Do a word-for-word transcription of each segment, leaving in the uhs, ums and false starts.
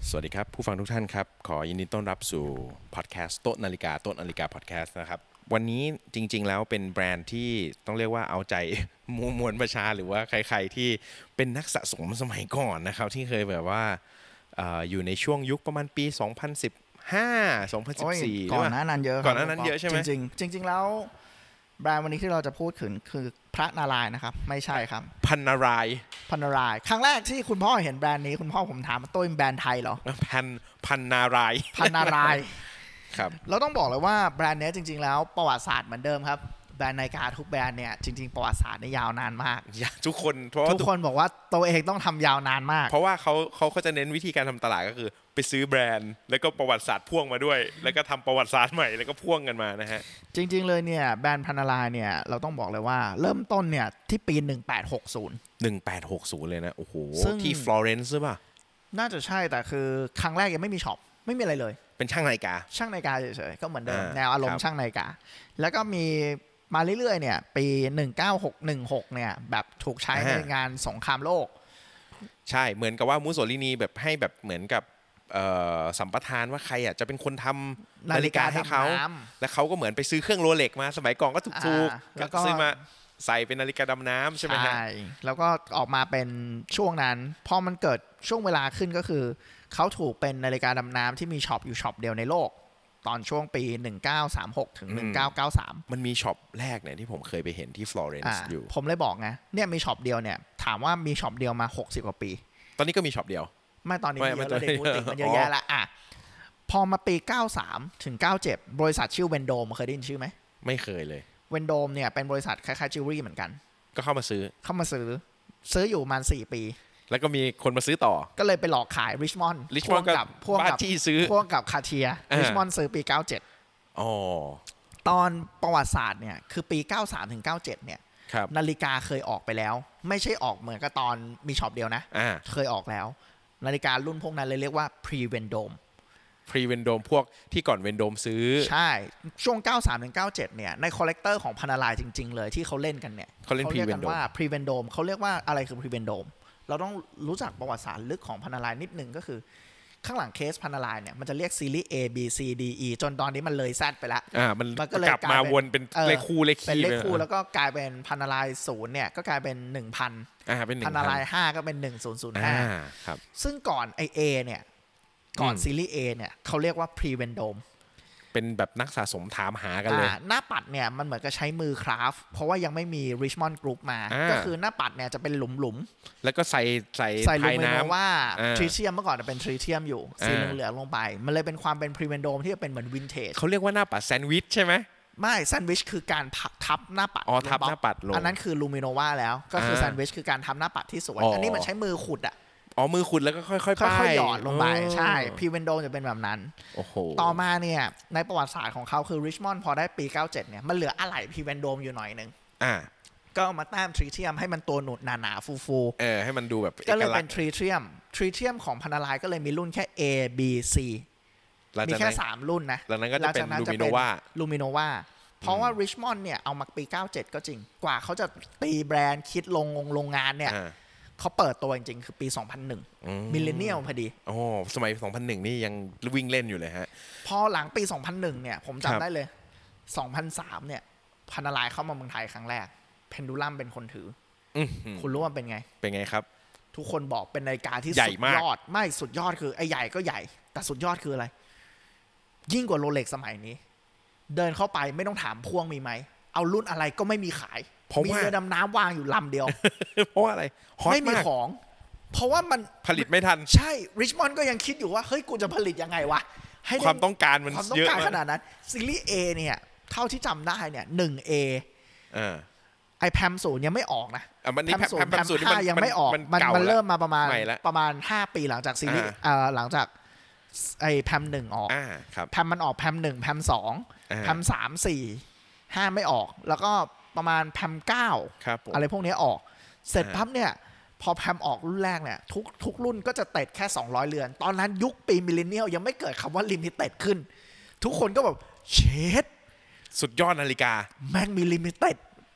สวัสดีครับผู้ฟังทุกท่านครับขอยินดีต้อนรับสู่พอดแคสต์โต๊ะนาฬิกาโต๊ะนาฬิกาพอดแคสต์นะครับวันนี้จริงๆแล้วเป็นแบรนด์ที่ต้องเรียกว่าเอาใจมวลประชาหรือว่าใครๆที่เป็นนักสะสมสมัยก่อนนะครับที่เคยแบบว่า อ, อยู่ในช่วงยุคประมาณปีสองพันสิบห้า สองพันสิบสี่ก่อนหน้านั้นเยอะก่อนหน้านั้นเยอะใช่ไหมจริงๆจริงๆแล้วแบรนด์วันนี้ที่เราจะพูดถึงคือพระนารายณ์นะครับไม่ใช่ครับพันนารายณ์พันนารายณ์ครั้งแรกที่คุณพ่อเห็นแบรนด์นี้คุณพ่อผมถามว่าต้นแบรนด์ไทยเหรอพันพันนารายณ์พันนารายณ์ครับเราต้องบอกเลยว่าแบรนด์นี้จริงๆแล้วประวัติศาสตร์เหมือนเดิมครับแบรนด์นาฬิกาทุกแบรนด์เนี่ยจริงๆประวัติศาสตร์เนี่ยยาวนานมากทุกคนเพราะทุกคนบอกว่าตัวเองต้องทำยาวนานมากเพราะว่าเขาเขาเขาจะเน้นวิธีการทำตลาดก็คือไปซื้อแบรนด์แล้วก็ประวัติศาสตร์พ่วงมาด้วยแล้วก็ทำประวัติศาสตร์ใหม่แล้วก็พ่วงกันมานะฮะจริงๆเลยเนี่ยแบรนด์พันนารายณ์เนี่ยเราต้องบอกเลยว่าเริ่มต้นเนี่ยที่ปีหนึ่งแปดหกศูนย์หนึ่งแปดหกศูนย์เลยนะโอ้โหที่ฟลอเรนซ์ใช่ป่ะน่าจะใช่แต่คือครั้งแรกยังไม่มีช็อปไม่มีอะไรเลยเป็นช่างนาฬิกาช่างนาฬิกาเฉยๆก็เหมือนเดิมแนวอารมณ์ช่างนาฬิกาแล้วก็มีมาเรื่อยๆเนี่ยปีหนึ่งเก้าหกหนึ่งหกเนี่ยแบบถูกใช้ในงานสงครามโลกใช่เหมือนกับว่ามุสโสลินีแบบให้แบบเหมือนกับสัมปทานว่าใครอ่ะจะเป็นคนทำนาฬิกาให้เขาแล้วเขาก็เหมือนไปซื้อเครื่องโรเล็กมาสมัยก่อนก็ถูกๆแล้วก็ซื้อมาใส่เป็นนาฬิกาดำน้ำใช่ไหมฮะใช่แล้วก็ออกมาเป็นช่วงนั้นพอมันเกิดช่วงเวลาขึ้นก็คือเขาถูกเป็นนาฬิกาดำน้ำที่มีช็อปอยู่ช็อปเดียวในโลกตอนช่วงปีหนึ่งเก้าสามหกถึงหนึ่งเก้าเก้าสามมันมีช็อปแรกเนี่ยที่ผมเคยไปเห็นที่ฟลอเรนซ์อยู่ผมเลยบอกไงเนี่ยมีช็อปเดียวเนี่ยถามว่ามีช็อปเดียวมาหกสิบกว่าปีตอนนี้ก็มีช็อปเดียวไม่ตอนนี้มีเยอะเลยพูดถึงมันเยอะแยะละอ่ะพอมาปีเก้าสามถึงเก้าเจ็ดบริษัทชื่อเวนโดมเคยได้ยินชื่อไหมไม่เคยเลยเวนโดมเนี่ยเป็นบริษัทคล้ายๆจิวเวลรี่เหมือนกันก็เข้ามาซื้อเข้ามาซื้อซื้ออยู่ประมาณสี่ปีแล้วก็มีคนมาซื้อต่อก็เลยไปหลอกขายริชมอนด์พ่วงกับพ่วงกับที่ซื้อพ่วงกับคาเทียริชมอนด์ซื้อปีเก้าเจ็ดอ๋อตอนประวัติศาสตร์เนี่ยคือปีเก้าสามถึงเก้าเจ็ดเนี่ยนาฬิกาเคยออกไปแล้วไม่ใช่ออกเหมือนกับตอนมีช็อปเดียวนะเคยออกแล้วนาฬิการุ่นพวกนั้นเลยเรียกว่า pre vendome pre vendome พวกที่ก่อน vendome ซื้อใช่ช่วงเก้าสามถึงเก้าเจ็ดเนี่ยในคอลเลกเตอร์ของพันนารายณ์จริงๆเลยที่เขาเล่นกันเนี่ยเขาเล่น pre vendome ว่า pre vendome เขาเรียกว่าอะไรคือ pre vendome เราต้องรู้จักประวัติศาสตร์ลึกของพันนารายณ์นิดนึงก็คือข้างหลังเคสพันนารายณ์เนี่ยมันจะเรียกซีรีส์ A B C D E จนตอนนี้มันเลย Z ไปแล้วอ่ามันก็เลยกลับมาวนเป็นเลขคู่เลขคี่เป็นเลขคู่แล้วก็กลายเป็นพันนารายณ์ศูนย์เนี่ยก็กลายเป็น หนึ่งพันอ่าเป็นหนึ่งพันพันนารายณ์ห้าก็เป็นหนึ่งพันห้าอ่าครับซึ่งก่อนไอ A เนี่ยก่อนซีรีส์ A เนี่ยเขาเรียกว่า pre vendome เป็นแบบนักสะสมถามหากันเลยหน้าปัดเนี่ยมันเหมือนกับใช้มือคราฟเพราะว่ายังไม่มี Richmond Group มาก็คือหน้าปัดเนี่ยจะเป็นหลุมๆแล้วก็ใส่ใส่ใส่ลูมิโนว่าทริเทียมเมื่อก่อนเป็นทริเทียมอยู่สีเหลืองๆลงไปมันเลยเป็นความเป็น pre vendome ที่เป็นเหมือนวินเทจเขาเรียกว่าหน้าปัดแซนด์วิชใช่ไหมไม่แซนด์วิชคือการทับหน้าปัดอ๋อทับหน้าปัดลงอันนั้นคือลูมิโนว่าแล้วก็คือแซนด์วิชคือการทับหน้าปัดที่สวยอันนี้มันใช้มือขุดอ่ะอ๋อมือขุดแล้วก็ค่อยๆป้ายค่อยๆหยอดลงไปใช่พรีเวนโดจะเป็นแบบนั้นโอ้โหต่อมาเนี่ยในประวัติศาสตร์ของเขาคือริชมอนด์พอได้ปีเก้าเจ็ดเนี่ยมันเหลืออะไหล่พรีเวนโดอยู่หน่อยนึงอ่าก็เอามาแต้มทริเทียมให้มันตัวหนุดหนาๆฟูๆเออให้มันดูแบบก็เลยเป็นทริเทียมทริเทียมของพันนารายณ์ก็เลยมีรุ่นแค่ A B C มีแค่สามรุ่นนะแล้วนั้นก็จะเป็นลูมิโนวาลูมิโนวาเพราะว่าริชมอนด์เนี่ยเอามาปีเก้าเจ็ดก็จริงกว่าเขาจะตีแบรนด์คิดลงโรงงานเนี่ยเขาเปิดตัวจริงๆคือปีสองพันหนึ่งมิลเลนเนียลพอดีโอ้สมัยสองพันหนึ่งนี่ยังวิ่งเล่นอยู่เลยฮะพอหลังปีสองพันหนึ่งเนี่ยผมจำได้เลยสองพันสามเนี่ยพันนารายณ์เข้ามาเมืองไทยครั้งแรกเพนดูลัมเป็นคนถือคุณรู้ว่าเป็นไงเป็นไงครับทุกคนบอกเป็นนาฬิกาที่สุดยอดไม่สุดยอดคือไอ้ใหญ่ก็ใหญ่แต่สุดยอดคืออะไรยิ่งกว่าโรเล็กสมัยนี้เดินเข้าไปไม่ต้องถามพ่วงมีไหมเอารุ่นอะไรก็ไม่มีขายมีเรือดำน้ำวางอยู่ลำเดียวเพราะอะไรไม่มีของเพราะว่ามันผลิตไม่ทันใช่ริชมอนด์ก็ยังคิดอยู่ว่าเฮ้ยกูจะผลิตยังไงวะให้ความต้องการมันเยอะขนาดนั้นซีรีส์ A เนี่ยเท่าที่จำได้เนี่ย หนึ่ง เอ ไอแพมศูนย์ยังไม่ออกนะแพมศูนย์แพมศูนย์ยังไม่ออกมันมันเริ่มมาประมาณประมาณห้าปีหลังจากซีรีส์หลังจากไอแพมหนึ่งออกแพมมันออกแพมหนึ่งแพมสองแพมสามสี่ห้าไม่ออกแล้วก็ประมาณแพมเก้าอะไรพวกนี้ออกเสร็จปั๊บเนี่ยพอแพมออกรุ่นแรกเนี่ยทุกทุกรุ่นก็จะเต็ดแค่สองร้อยเรือนตอนนั้นยุคปีมิลเลนเนียลยังไม่เกิดคำว่าลิมิเต็ดขึ้นทุกคนก็แบบเชดสุดยอดนาฬิกาแม่งมีลิมิเต็ด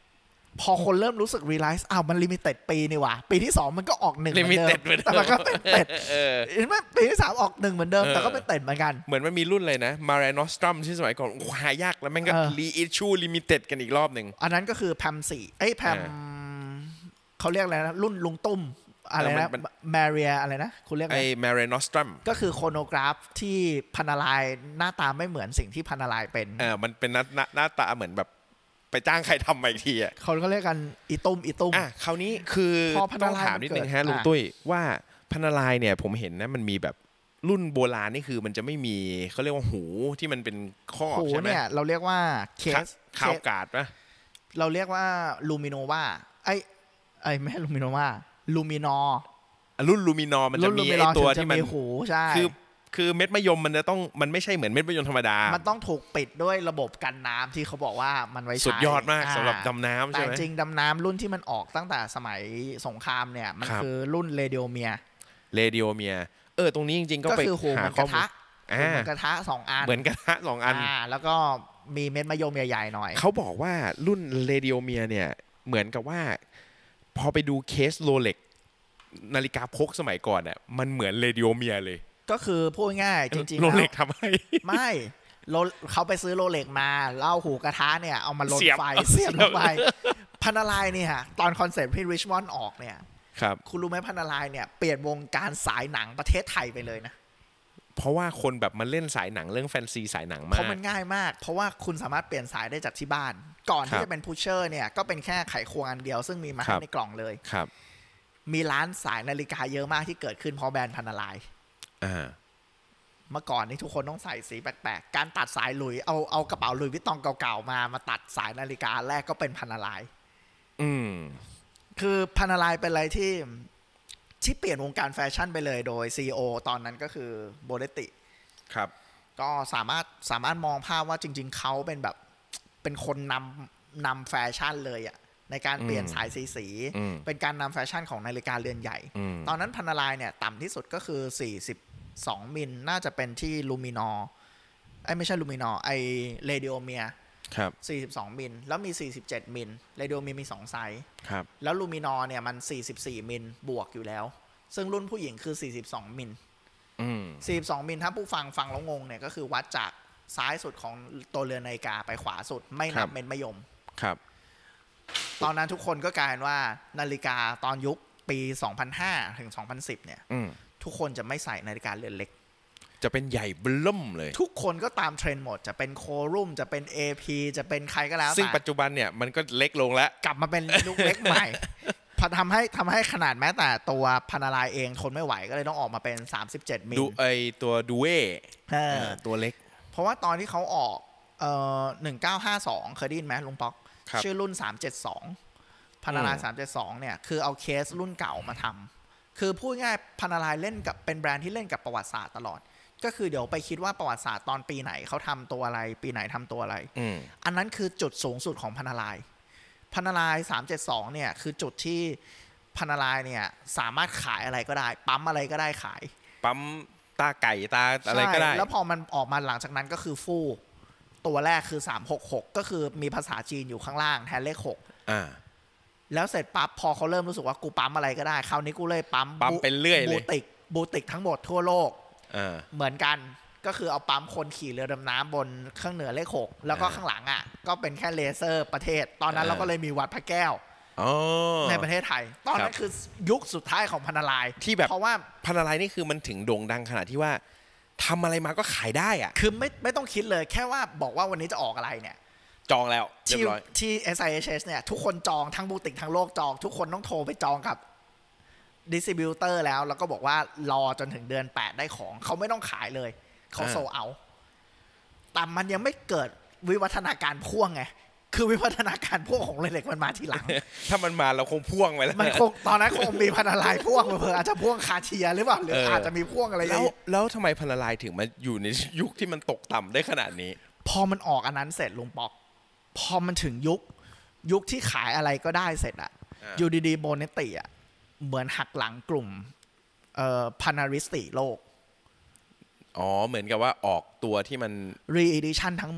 พอคนเริ่มรู้สึก realize อ้าวมัน limited ปีนี่หว่าปีที่สองมันก็ออกหนึ่งเหมือนเดิมแต่มันก็เป็นเต็ดเห็นไหมปีที่สามออกหนึ่งเหมือนเดิมแต่ก็เป็นเต็ดเหมือนกันเหมือนมันมีรุ่นเลยนะ Mare Nostrum ที่สมัยก่อนหายากแล้วมันก็ reissue limited กันอีกรอบหนึ่งอันนั้นก็คือแพมสี่เอ้ยแพมเขาเรียกอะไรนะรุ่นลุงตุ้มอะไรนะแมเรียอะไรนะคุณเรียกไอ้ Mare Nostrum ก็คือโคโนกราฟที่พันนาลายหน้าตาไม่เหมือนสิ่งที่พันนาลายเป็นเออมันเป็นหน้าตาเหมือนแบบไปจ้างใครทำมาอีกทีอ่ะเขาก็เรียกกันอีตุ้มอีตุ้มอ่ะคราวนี้คือต้องถามนิดนึงฮะลุงตุ้ยว่าพันนาลายเนี่ยผมเห็นนะมันมีแบบรุ่นโบราณนี่คือมันจะไม่มีเขาเรียกว่าหูที่มันเป็นข้อใช่ไหมเนี่ยเราเรียกว่าเคสคาวกาดปะเราเรียกว่าลูมิโนวาไอ้ไอ้ไม่ใช่ลูมิโนวาลูมินอรุ่นลูมินอมันจะมีไอ้ตัวที่มันหูใช่คือคือเม็ดมะยมมันจะต้องมันไม่ใช่เหมือนเม็ดมะยมธรรมดามันต้องถูกปิดด้วยระบบกันน้ำที่เขาบอกว่ามันไว้ใช้สุดยอดมากสำหรับดำน้ำใช่ไหมแต่จริงดำน้ำรุ่นที่มันออกตั้งแต่สมัยสงครามเนี่ยมันคือรุ่นเรดิโอเมียเรดิโอเมียเออตรงนี้จริงๆก็ไปหาข้อมูลเหมือนกระทะสองอันเหมือนกระทะสองอันแล้วก็มีเม็ดมะยมใหญ่ๆหน่อยเขาบอกว่ารุ่นเรดิโอเมียเนี่ยเหมือนกับว่าพอไปดูเคสโรเล็กนาฬิกาพกสมัยก่อนอ่ะมันเหมือนเรดิโอเมียเลยก็คือพูดง่ายจริงๆโรเล็กทำให้ไม่เขาไปซื้อโรเล็กมาเล่าหูกระทะเนี่ยเอามาลนไฟเสียบลงไปพันนาลายเนี่ยตอนคอนเซ็ปต์ที่ริชมอนด์ออกเนี่ยครับคุณรู้ไหมพันนาลายเนี่ยเปลี่ยนวงการสายหนังประเทศไทยไปเลยนะเพราะว่าคนแบบมันเล่นสายหนังเรื่องแฟนซีสายหนังมากเพราะมันง่ายมากเพราะว่าคุณสามารถเปลี่ยนสายได้จากที่บ้านก่อนที่จะเป็นพุชเชอร์เนี่ยก็เป็นแค่ไขควงอันเดียวซึ่งมีมาให้ในกล่องเลยครับมีร้านสายนาฬิกาเยอะมากที่เกิดขึ้นเพราะแบรนด์พันนาลายเมื่อก่อนนี่ทุกคนต้องใส่สีแปลกๆการตัดสายหลุยเอาเอากระเป๋าหลุยวิตตองเก่าๆมามาตัดสายนาฬิกาแรกก็เป็นพันนาลายอืมคือพันนาลายเป็นอะไรที่ที่เปลี่ยนวงการแฟชั่นไปเลยโดย ซี อี โอ ตอนนั้นก็คือโบเดติครับก็สามารถสามารถมองภาพว่าจริงๆเขาเป็นแบบเป็นคนนำนำแฟชั่นเลยอะในการเปลี่ยนสายสีสีเป็นการนำแฟชั่นของนาฬิกาเรือนใหญ่ตอนนั้นพันนาลายเนี่ยต่ำที่สุดก็คือสี่สิบสองมิลน่าจะเป็นที่ลูมินอร์ไอ้ไม่ใช่ลูมินอร์ไอ้เรดิโอเมียครับสี่สิบสองมิลแล้วมีสี่สิบเจ็ดมิลเรดิโอเมียมีสองไซส์ครับแล้วลูมินอร์เนี่ยมันสี่สิบสี่มิลบวกอยู่แล้วซึ่งรุ่นผู้หญิงคือสี่สิบสองมิลอืมสี่สิบสองมิลถ้าผู้ฟังฟังแล้วงงเนี่ยก็คือวัดจากซ้ายสุดของตัวเรือนนาฬิกาไปขวาสุดไม่นับเม็ดมะยมครับตอนนั้นทุกคนก็กลายเป็นว่านาฬิกาตอนยุคปีสองพันห้าถึงสองพันสิบเนี่ยทุกคนจะไม่ใส่นาฬิกาเรือนเล็กจะเป็นใหญ่เบิ่มเลยทุกคนก็ตามเทรนด์หมดจะเป็นโครุ่มจะเป็น เอ พี จะเป็นใครก็แล้วซึ่งปัจจุบันเนี่ยมันก็เล็กลงแล้วกลับมาเป็นยุคเล็กใหม่พอทำให้ทำให้ขนาดแม้แต่ตัวพันนาลายเองทนไม่ไหวก็เลยต้องออกมาเป็นสามสิบเจ็ดมิลดูไอตัวดูเว่ตัวเล็กเพราะว่าตอนที่เขาออกเอ่อหนึ่งเก้าห้าสองเคยได้ยินไหมลุงป๊อกชื่อรุ่นสามเจ็ดสองพันนาลายสามเจ็ดสองเนี่ยคือเอาเคสรุ่นเก่ามาทำคือพูดง่ายพันนาลายเล่นกับเป็นแบรนด์ที่เล่นกับประวัติศาสตร์ตลอดก็คือเดี๋ยวไปคิดว่าประวัติศาสตร์ตอนปีไหนเขาทำตัวอะไรปีไหนทำตัวอะไรอันนั้นคือจุดสูงสุดของพันนาลายพันนาลายสามเจ็ดสองเนี่ยคือจุดที่พันนาลายเนี่ยสามารถขายอะไรก็ได้ปั๊มอะไรก็ได้ขายปั๊มตาไก่ตาอะไรก็ได้แล้วพอมันออกมาหลังจากนั้นก็คือฟู่ตัวแรกคือสามหกหกก็คือมีภาษาจีนอยู่ข้างล่างแทนเลขหกอ่าแล้วเสร็จปั๊บพอเขาเริ่มรู้สึกว่ากูปั๊มอะไรก็ได้คราวนี้กูเลยปั๊มปั๊มเป็นเรื่อยเลยบูติกบูติกทั้งหมดทั่วโลกเหมือนกันก็คือเอาปั๊มคนขี่เรือดำน้ำบนข้างเหนือเลขหกแล้วก็ข้างหลังอ่ะก็เป็นแค่เลเซอร์ประเทศตอนนั้นเราก็เลยมีวัดพระแก้วในประเทศไทยตอนนั้นคือยุคสุดท้ายของพันนาลายที่แบบเพราะว่าพันนาลายนี่คือมันถึงโด่งดังขนาดที่ว่าทำอะไรมาก็ขายได้อ่ะคือไม่ไม่ต้องคิดเลยแค่ว่าบอกว่าวันนี้จะออกอะไรเนี่ยจองแล้วเรียบร้อยที่ เอส ไอ เอช เอส เนี่ยทุกคนจองทั้งบูติกทั้งโลกจองทุกคนต้องโทรไปจองกับดิสติบิวเตอร์แล้วแล้วก็บอกว่ารอจนถึงเดือนแปดได้ของเขาไม่ต้องขายเลยเขาโซเอาแต่มันยังไม่เกิดวิวัฒนาการพ่วงไงคือวิวัฒนาการพ่วงของเล็กมันมาทีหลังถ้ามันมาเราคงพ่วงไปแล้วมันคงตอนนั้นคงมีพันนาลายพ่วงเผื่ออาจจะพ่วงคาเทียหรือเปล่าหรืออาจจะมีพ่วงอะไรแล้วแล้วทำไมพันนาลายถึงมาอยู่ในยุคที่มันตกต่ำได้ขนาดนี้พอมันออกอันนั้นเสร็จลุงป๊อกพอมันถึงยุคยุคที่ขายอะไรก็ได้เสร็จอะอยู่ดีๆโบเนติอะเหมือนหักหลังกลุ่มเอ่อพานาริสติโลกอ๋อเหมือนกับว่าออกตัวที่มัน re-edition ทั้งหมด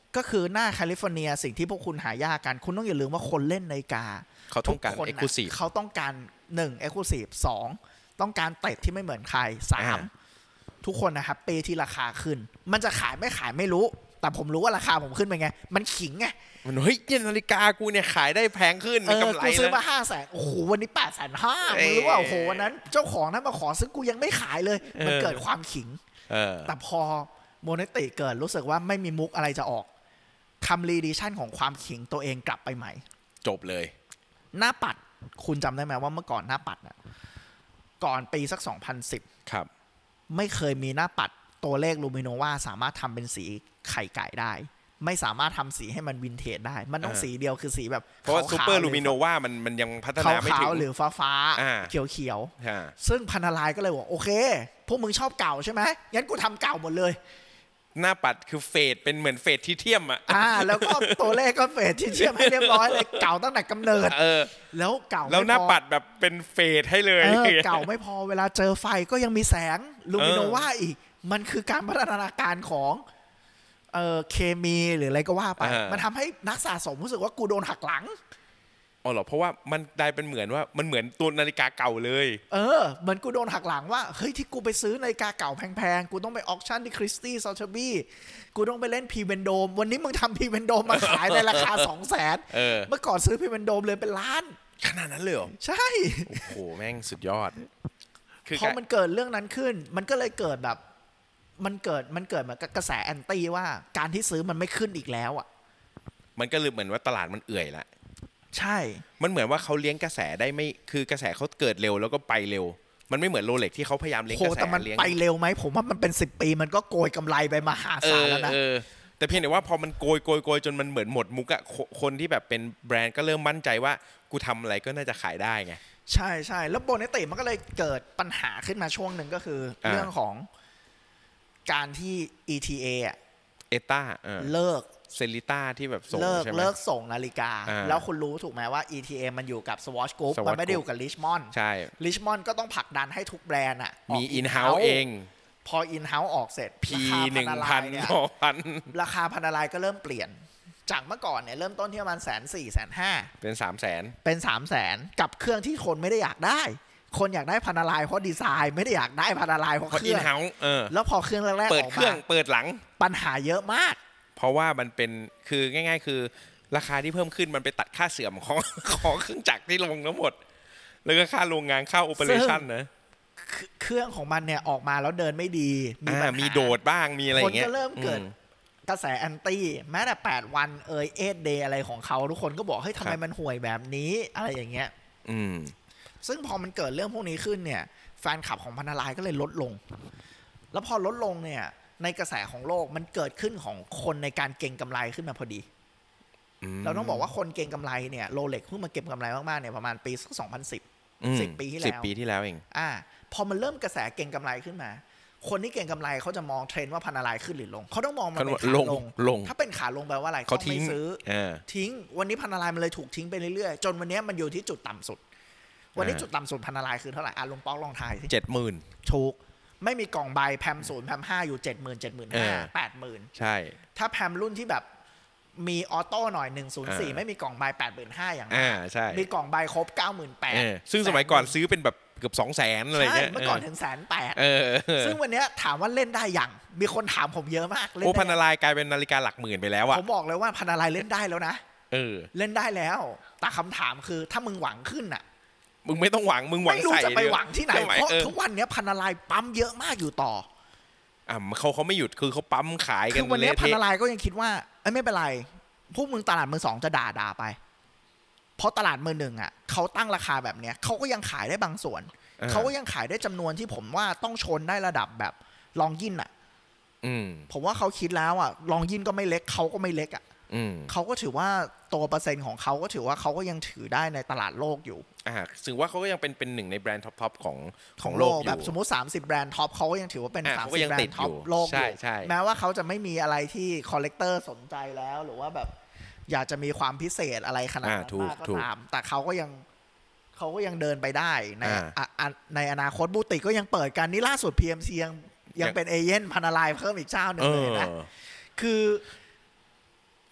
ก็คือหน้าแคลิฟอร์เนียสิ่งที่พวกคุณหายากกันคุณต้องอย่าลืมว่าคนเล่นนาฬิกาเขาต้องการ exclusive เขาต้องการหนึ่ง exclusive สองต้องการเตะที่ไม่เหมือนใครสามทุกคนนะครับเปที่ราคาขึ้นมันจะขายไม่ขายไม่รู้แต่ผมรู้ว่าราคาผมขึ้นไปไงมันขิงไงมันเฮ้ยนาฬิกากูเนี่ยขายได้แพงขึ้นมีกำไรกูซื้อมาห้าแสนโอ้โหวันนี้แปดแสนห้ามึงรู้ว่าโอ้โหวันนั้นเจ้าของนั้นมาขอซื้อกูยังไม่ขายเลยมันเกิดความขิงแต่พอโมเนติเกิดรู้สึกว่าไม่มีมุกอะไรจะออกทำรีดิชั่นของความขิงตัวเองกลับไปใหม่จบเลยหน้าปัดคุณจำได้ไหมว่าเมื่อก่อนหน้าปัดน่ะก่อนปีสักสองพันสิบครับไม่เคยมีหน้าปัดตัวเลขลูมิโนวาสามารถทำเป็นสีไข่ไก่ได้ไม่สามารถทำสีให้มันวินเทจได้มันต้องสีเดียวคือสีแบบเพราะว่าซูเปอร์ลูมิโนวามันมันยังพัฒนาไม่ถึงขาวหรือฟ้าฟ้าเขียวเขียวซึ่งพันธลายก็เลยบอกโอเคพวกมึงชอบเก่าใช่ไหมงั้นกูทำเก่าหมดเลยหน้าปัดคือเฟดเป็นเหมือนเฟดที่เทียมอ่ะอ่าแล้วก็ตัวเลขก็เฟดที่เทียมให้เรียบร้อยเลยเก่าตั้งแต่กำเนิดเออแล้วเก่าแล้วหน้าปัดแบบเป็นเฟดให้เลยเก่าไม่พอเวลาเจอไฟก็ยังมีแสงลูมิโนวาอีกมันคือการพัฒนาการของเอ่อเคมีหรืออะไรก็ว่าไปมันทำให้นักสะสมรู้สึกว่ากูโดนหักหลังอ๋อเหรอเพราะว่ามันได้เป็นเหมือนว่ามันเหมือนตัวนาฬิกาเก่าเลยเออเหมือนกูโดนหักหลังว่าเฮ้ยที่กูไปซื้อนาฬิกาเก่าแพงๆกูต้องไปออคชั่นที่คริสตี้ซอลเทอร์บี้กูต้องไปเล่นพรีเวนโดมวันนี้มึงทำพรีเวนโดมมาขายในราคาสองแสนเมื่อก่อนซื้อพรีเวนโดมเลยเป็นล้านขนาดนั้นเลยเหรอใช่โอ้โหแม่งสุดยอดพอมันเกิดเรื่องนั้นขึ้นมันก็เลยเกิดแบบมันเกิดมันเกิดเหมือนกระแสแอนตี้ว่าการที่ซื้อมันไม่ขึ้นอีกแล้วอ่ะมันก็เลยเหมือนว่าตลาดมันเอื่อยละใช่มันเหมือนว่าเขาเลี้ยงกระแสได้ไม่คือกระแสเขาเกิดเร็วแล้วก็ไปเร็วมันไม่เหมือนโรเล็กที่เขาพยายามเลี้ยงกระแสแต่มันไปเร็วไหมผมว่ามันเป็นสิบปีมันก็โกยกำไรไปมหาศาลแล้วนะแต่เพียงแต่ว่าพอมันโกยโกยโกยจนมันเหมือนหมดมุกอะคนที่แบบเป็นแบรนด์ก็เริ่มมั่นใจว่ากูทำอะไรก็น่าจะขายได้ไงใช่ใช่แล้วโบเนติมันก็เลยเกิดปัญหาขึ้นมาช่วงหนึ่งก็คือเรื่องของการที่ อี ที เอ อ่ะเอต้าเลิกเซลิต้าที่แบบส่งเลิกเลิกส่งนาฬิกาแล้วคุณรู้ถูกไหมว่า อี ที เอ มันอยู่กับ Swatch Group มันไม่ได้อยู่กับ Richemont ใช่ Richemont ก็ต้องผลักดันให้ทุกแบรนด์อ่ะมี in house เองพอ in house ออกเสร็จ P หนึ่งพันสองพันราคาพันอะไรก็เริ่มเปลี่ยนจากเมื่อก่อนเนี่ยเริ่มต้นที่ประมาณแสนสี่แสนห้าเป็นสามแสนเป็นสามแสนกับเครื่องที่คนไม่ได้อยากได้คนอยากได้พันอะไรเพราะดีไซน์ไม่ได้อยากได้พันอะไรเพราะเครื่องแล้วพอเครื่องแรกๆออกมาเปิดเครื่องเปิดหลังปัญหาเยอะมากเพราะว่ามันเป็นคือง่ายๆคือราคาที่เพิ่มขึ้นมันไปตัดค่าเสื่อมของของเครื่องจักรที่ลงทั้งหมดแล้วก็ค่าโรงงานค่าโอเปอเรชั่นนะเครื่องของมันเนี่ยออกมาแล้วเดินไม่ดีมีปัญหามีโดดบ้างมีอะไรอย่างเงี้ยคนก็เริ่มเกิดกระแสแอนตี้แม้แต่แปดวันเอยเอทเดย์อะไรของเขาทุกคนก็บอกเฮ้ยทำไมมันห่วยแบบนี้อะไรอย่างเงี้ยอืมซึ่งพอมันเกิดเรื่องพวกนี้ขึ้นเนี่ยแฟนคลับของพันธลายก็เลยลดลงแล้วพอลดลงเนี่ยในกระแสของโลกมันเกิดขึ้นของคนในการเก็งกำไรขึ้นมาพอดีเราต้องบอกว่าคนเก็งกำไรเนี่ยโรเล็กเพิ่งมาเก็งกำไรมากๆเนี่ยประมาณปีสักสองพันสิบสิบปีที่แล้วสิบปีที่แล้วเองอ่าพอมันเริ่มกระแสเก็งกำไรขึ้นมาคนที่เก็งกำไรเขาจะมองเทรนด์ว่าพันธลายขึ้นหรือลงเขาต้องมองมันเป็นขาลงลงถ้าเป็นขาลงแปลว่าอะไรเขาไม่ซื้อทิ้งวันนี้พันธลายมันเลยถูกทิ้งไปเรื่อยๆจนวันนี้มันอยู่ที่จุดต่ำสุดวันนี้จุดต่ำสุดพันธลายคือเท่าไหร่อ่ะลงป๊อกลองทายสิเจ็ดหมื่นถูกไม่มีกล่องใบแพมศูนย์แพมห้าอยู่เจ็ดหมื่นเจ็ดหมื่นห้าแปดหมื่นใช่ถ้าแพมรุ่นที่แบบมีออโต้หน่อยหนึ่งศูนย์สี่ไม่มีกล่องใบแปดหมื่นห้าอย่างนั้นใช่มีกล่องใบครบเก้าหมื่นแปดซึ่งสมัยก่อนซื้อเป็นแบบเกือบสองแสนอะไรเงี้ยเมื่อก่อนถึงแสนแปดซึ่งวันนี้ถามว่าเล่นได้อย่างมีคนถามผมเยอะมากโอ้พันธลายกลายเป็นนาฬิกาหลักหมื่นไปแล้วอะผมบอกเลยว่าพันธลายเล่นได้แล้วนะเออเล่นได้แล้วแต่คำถามคือถ้ามึงหวังขึ้นอะมึงไม่ต้องหวังมึงหวังใส่ไม่รู้จะไปหวังที่ไหนเพราะทุกวันนี้พันธลายปั๊มเยอะมากอยู่ต่ออ่ะเขาเขาไม่หยุดคือเขาปั๊มขายกันคือวันนี้พันธลายก็ยังคิดว่าเอ้ยไม่เป็นไรพวกมึงตลาดมือสองจะด่าด่าไปเพราะตลาดมือหนึ่งอ่ะเขาตั้งราคาแบบเนี้ยเขาก็ยังขายได้บางส่วนเขาก็ยังขายได้จำนวนที่ผมว่าต้องชนได้ระดับแบบลองยินอ่ะผมว่าเขาคิดแล้วอ่ะลองยินก็ไม่เล็กเขาก็ไม่เล็กอ่ะเขาก็ถือว่าตัวเปอร์เซ็นต์ของเขาก็ถือว่าเขาก็ยังถือได้ในตลาดโลกอยู่อ่าถือว่าเขาก็ยังเป็นเป็นหนึ่งในแบรนด์ท็อปๆของของโลกแบบสมมุติสามสิบแบรนด์ท็อปเขาก็ยังถือว่าเป็นสามสิบแบรนด์ท็อปโลกอยู่แม้ว่าเขาจะไม่มีอะไรที่คอลเลกเตอร์สนใจแล้วหรือว่าแบบอยากจะมีความพิเศษอะไรขนาดนั้นมากก็ตามแต่เขาก็ยังเขาก็ยังเดินไปได้ในในอนาคตบูติกก็ยังเปิดกันนี่ล่าสุด พี เอ็ม ซี ยังยังเป็นเอเย่นพันธลายเพิ่มอีกเจ้าหนึ่งเลยนะคือ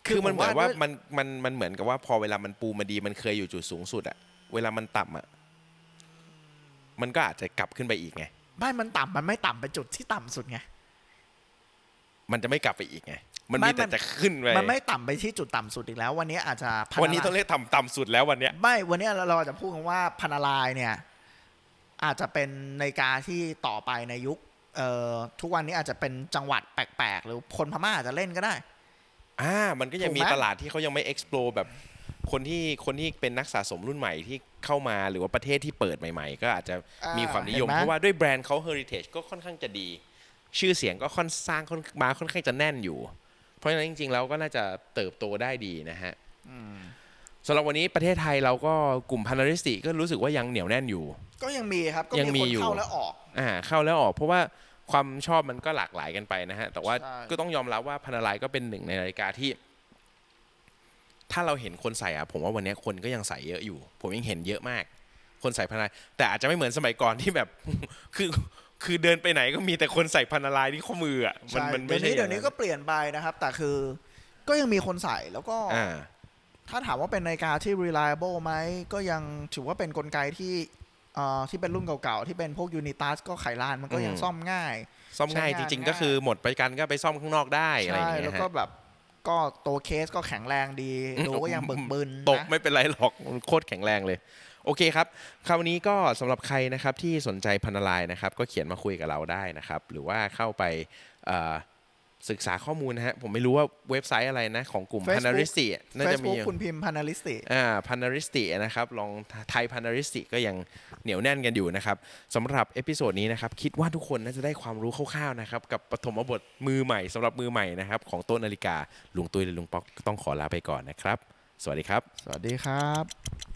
คือมันเหมือนว่ามันมันมันเหมือนกับว่าพอเวลามันปูมาดีมันเคยอยู่จุดสูงสุดอะเวลามันต่ำอะมันก็อาจจะกลับขึ้นไปอีกไงไม่มันต่ำมันไม่ต่ำไปจุดที่ต่ำสุดไงมันจะไม่กลับไปอีกไงมันมีแต่จะขึ้นไปมันไม่ต่ำไปที่จุดต่ำสุดอีกแล้ววันนี้อาจจะวันนี้ต้องเรียกต่ำต่ำสุดแล้ววันนี้ไม่วันนี้เราจะพูดกันว่าพานาลายเนี่ยอาจจะเป็นนาฬิกาที่ต่อไปในยุคทุกวันนี้อาจจะเป็นจังหวัดแปลกๆหรือคนพม่าอาจจะเล่นก็ได้อ่ามันก็ยังมีตลาดที่เขายังไม่ explore แบบคนที่คนที่เป็นนักสะสมรุ่นใหม่ที่เข้ามาหรือว่าประเทศที่เปิดใหม่ๆก็อาจจะมีความนิยมเพราะว่าด้วยแบรนด์เขา heritage ก็ค่อนข้างจะดีชื่อเสียงก็ค่อนสร้างมาค่อนข้างจะแน่นอยู่เพราะฉะนั้นจริงๆแล้วก็น่าจะเติบโตได้ดีนะฮะสำหรับวันนี้ประเทศไทยเราก็กลุ่มพานาริสติก็รู้สึกว่ายังเหนียวแน่นอยู่ก็ยังมีครับก็มีคนเข้าแล้วออกอ่าเข้าแล้วออกเพราะว่าความชอบมันก็หลากหลายกันไปนะฮะแต่ว่าก็ต้องยอมรับว่าพานาไลก็เป็นหนึ่งในนาฬิกาที่ถ้าเราเห็นคนใส่อะผมว่าวันนี้คนก็ยังใส่เยอะอยู่ผมยังเห็นเยอะมากคนใส่พานาไลแต่อาจจะไม่เหมือนสมัยก่อนที่แบบคือคือเดินไปไหนก็มีแต่คนใส่พานาไลที่ข้อมืออะมันมันไม่ใช่เดี๋ยวนี้ก็เปลี่ยนไปนะครับแต่คือก็ยังมีคนใส่แล้วก็ถ้าถามว่าเป็นนาฬิกาที่ reliable ไหมก็ยังถือว่าเป็นกลไกที่ที่เป็นรุ่นเก่าๆที่เป็นพวกยูนิตัสก็ไขลานมันก็ยังซ่อมง่ายซ่อมง่ายจริงๆก็คือหมดไปกันก็ไปซ่อมข้างนอกได้อะไรอย่างเงี้ยแล้วก็แบบก็ตัวเคสก็แข็งแรงดีดูก็ยังบึกบึนตกไม่เป็นไรหรอกโคตรแข็งแรงเลยโอเคครับคราวนี้ก็สำหรับใครนะครับที่สนใจพานาไลนะครับก็เขียนมาคุยกับเราได้นะครับหรือว่าเข้าไปศึกษาข้อมูลนะฮะผมไม่รู้ว่าเว็บไซต์อะไรนะของกลุ่ม Panaristi น่าจะมีคุณพิมพ์ Panaristi อ่า Panaristi นะครับลองไทย Panaristi ก็ยังเหนียวแน่นกันอยู่นะครับสำหรับเอพิโซดนี้นะครับคิดว่าทุกคนน่าจะได้ความรู้คร่าวๆนะครับกับปฐมบทมือใหม่สำหรับมือใหม่นะครับของโต๊ะนาฬิกาลุงตุ้ยและลุงป๊อกต้องขอลาไปก่อนนะครับสวัสดีครับสวัสดีครับ